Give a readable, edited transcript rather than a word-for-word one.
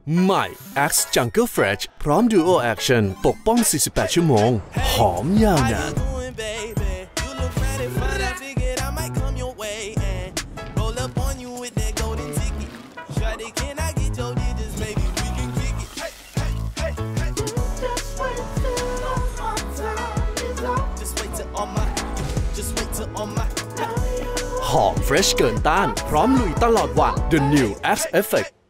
ใหม่ Axe Jungle Fresh พร้อม Duo Action ปกป้อง 48 ชั่วโมง หอมยาวนานหอมเฟรชเกินต้านพร้อมลุยตลอดวัน The New Axe Effect